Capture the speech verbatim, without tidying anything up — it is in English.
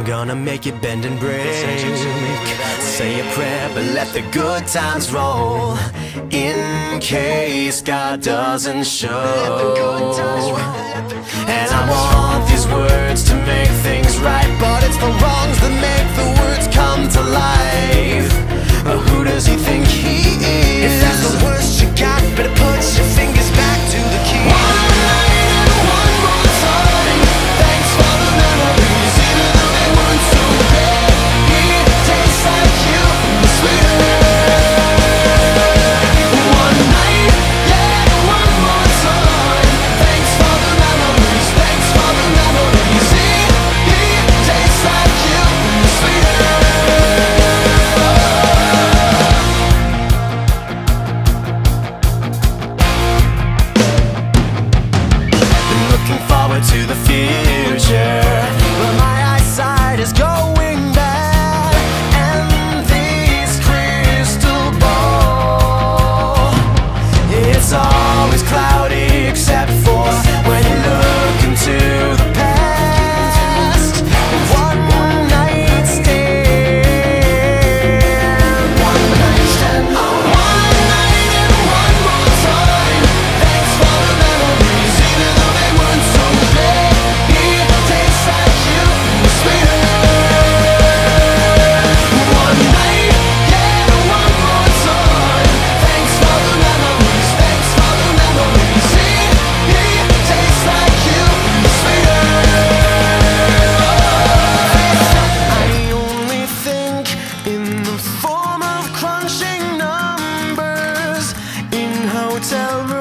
I'm gonna make it bend and break. Say a prayer, but let the good times roll, in case God doesn't show. And I want these words to make things right, but it's the wrongs that make the words come to life. But who does he think he is? If that's the worst you got, better put your fingers back to the key. One night and one more time. Thanks for the memories, even though they weren't so bad. It tastes like you, sweeter. One night, yeah, one more time. Thanks for the memories, thanks for the memories. It, it tastes like you, sweeter. To the future, but my eyesight is going bad, and this crystal ball, it's always cloudy except for when you look into the past. One night stand, one night stand, oh, one night and one more time. Thanks for the memories, even though they weren't so bad. It tastes like you, sweeter. One night, yeah, one more time. Thanks for the memories, thanks for the memories. It, it tastes like you, sweeter. I only think in the form of crunching numbers in hotel rooms.